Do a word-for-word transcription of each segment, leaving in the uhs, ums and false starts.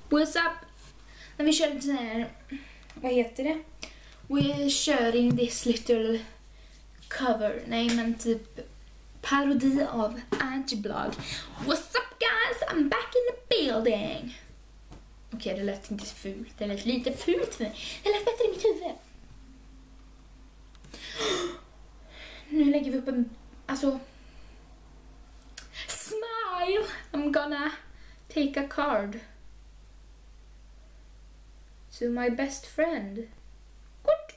What's up? När vi kör sån här, vad heter det? We're sharing this little cover, nej men typ parodi av Antiblog. What's up guys? I'm back in the building. Okej, okay, det lät inte fult. Det lät lite fult för mig. Det lät bättre i mitt huvud. Nu lägger vi upp en, alltså, smile. I'm gonna take a card to my best friend. Good.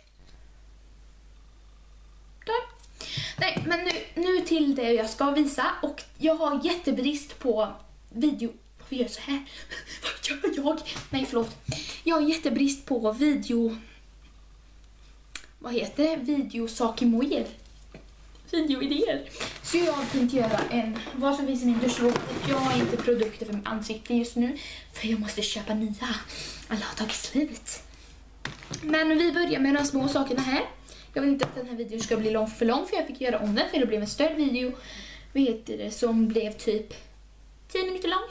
Tack. Nej, men nu, nu till det jag ska visa. Och jag har jättebrist på video. Vi gör så här. Vad gör jag? Nej, förlåt. Jag har jättebrist på video. Vad heter det? Videosakimojer. Videoidéer. Så jag tänkte göra en vad som finns i min duschrock. Jag har inte produkter för mitt ansikte just nu. För jag måste köpa nya. Alla har tagit slut. Men vi börjar med de små sakerna här. Jag vill inte att den här videon ska bli lång för lång. För jag fick göra om den. För det blev en större video. Vad heter det? Som blev typ tio minuter lång.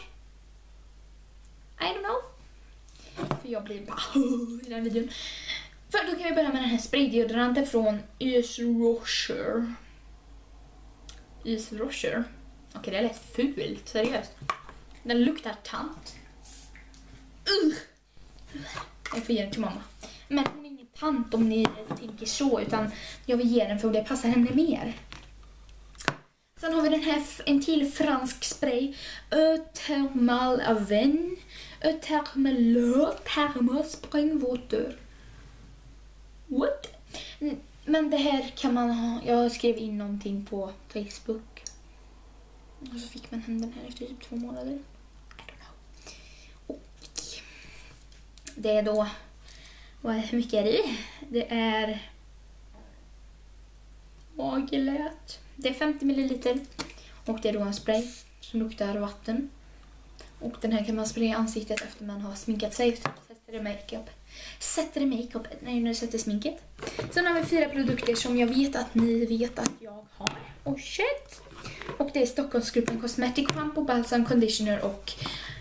I don't know. För jag blir bara i den videon. För då kan vi börja med den här spraydeodoranten från Ysrosher. Ysrosher. Okej, det lät fult, seriöst. Den luktar tant. Uh. Jag får ge den till mamma. Men hon är ingen tant om ni tänker så, utan jag vill ge den för det passar henne mer. Sen har vi den här, en till fransk spray. Eau thermal aven. Eau thermal thermal springwater. What? Men det här kan man ha. Jag skrev in någonting på Facebook. Och så fick man hem den här efter typ två månader. I don't know. Och det är då, vad, hur mycket är det i? Det är magelät. Det är femtio milliliter. Och det är då en spray som luktar vatten. Och den här kan man spraya i ansiktet efter man har sminkat sig. Sätter det makeup. Sätter det makeup. Nej, när du sätter sminket. Sen har vi fyra produkter som jag vet att ni vet att jag har. Oh shit. Och det är Stockholmsgruppen Cosmetic Shampoo, Balsam Conditioner och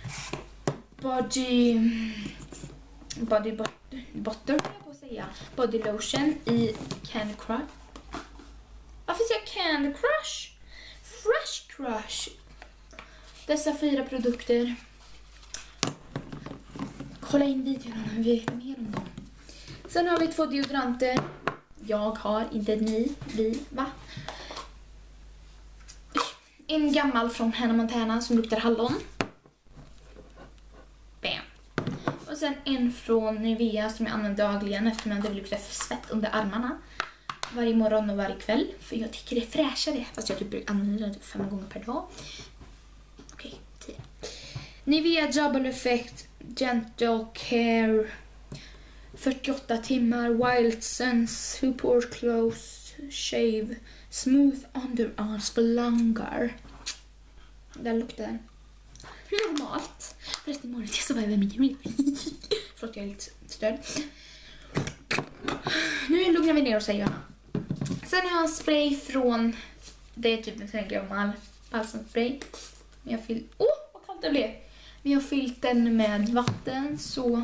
Body Body Butter, butter jag på att säga. Body Lotion i Candy Crush. Varför säger jag Candy Crush? Fresh Crush. Dessa fyra produkter. Kolla in videon om vi vet mer om dem. Sen har vi två deodoranter. Jag har, inte ni, vi, va? En gammal från Hannah Montana som luktar hallon. Bam. Och sen en från Nivea som jag använder dagligen eftersom jag inte vill lukta svett under armarna. Varje morgon och varje kväll. För jag tycker det är fräschare. Fast jag typ använder den fem gånger per dag. Okej, tio. Nivea Double Effect Gentle Care fyrtioåtta timmar Wild Sense Who Pore Close Shave Smooth Underarms for longer. Den luktar normalt. Förresten imorgon så var jag med mig. Förlåt, jag är lite störd. Nu lugnar vi ner oss, säger jag. Sen har jag en spray från, det är typ en sån här gammal balsamspray. Men jag fyll, åh, oh, vad kallt det blev. Men jag har fyllt den med vatten, så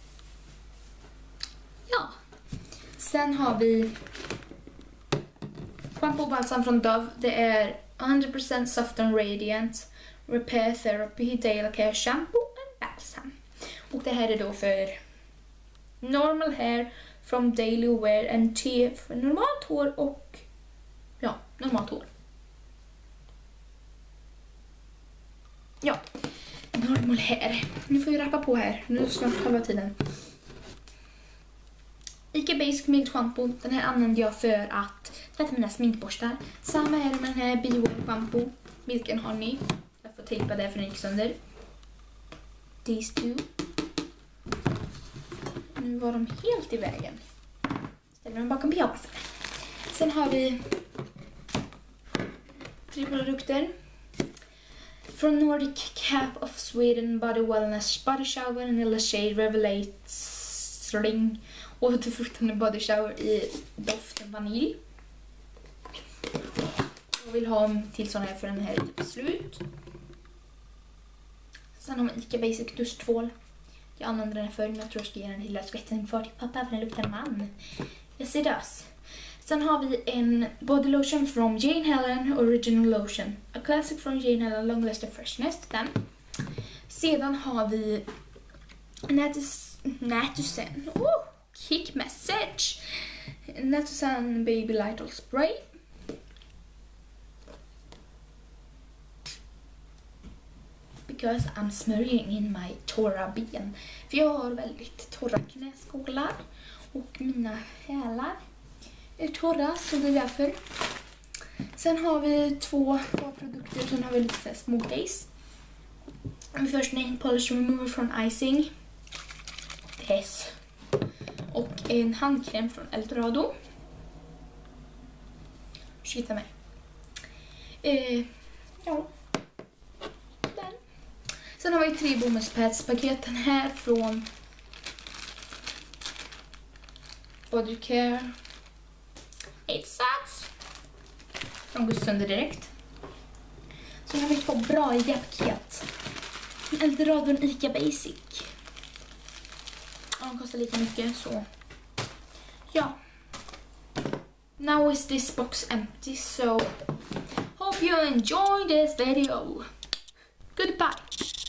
ja. Sen har vi shampoo och balsam från Dove. Det är hundra procent soft and radiant repair therapy daily care shampoo and balsam. Och det här är då för normal hair from daily wear and tea för normalt hår och ja, normalt hår. Ja, normal hair. Nu får vi rappa på här. Nu är det snart halva tiden. Ica Basic Milk Shampoo. Den här använder jag för att tvätta mina sminkborstar. Samma är det med den här Bio Shampoo. Milk and Honey. Jag får tejpa det för den gick sönder. These two. Nu var de helt i vägen. Ställer dem bakom pyjamasen. Sen har vi tre produkter. Från Nordic Cap of Sweden Body Wellness Body Shower Vanilla Shade Revelating återfuktande body shower i doften vanilj. Jag vill ha en till sån här för den här är slut. Sen har vi Ica Basic duschtvål. Jag använder den förr, men jag tror jag ska ge den lilla skvätten för till pappa för den luktar man. Yes it does. Sen har vi en body lotion från Jane Helen Original Lotion. A classic från Jane Helen Long Lasting Freshness. Den. Sedan har vi Natusen. Oh, kick message. Natusen Baby Light Oil Spray. Because I'm smörjing in my torra ben. För jag har väldigt torra knäskålar. Och mina hälar är torra, så det är därför. Sen har vi två, två produkter. Sen har vi lite smooth days. Först nail polish remover från Icing. Tess. Och en handkräm från Eldorado. Ursäkta mig. Eh, ja. Den. Sen har vi tre bomullspadspaketen här från Body Care. It sucks. De går sönder direkt. Så jag har vi två bra hjälppaket. Eldorado och Ica Basic. De kostar lika mycket, så ja. Now is this box empty, so hope you enjoy this video. Goodbye.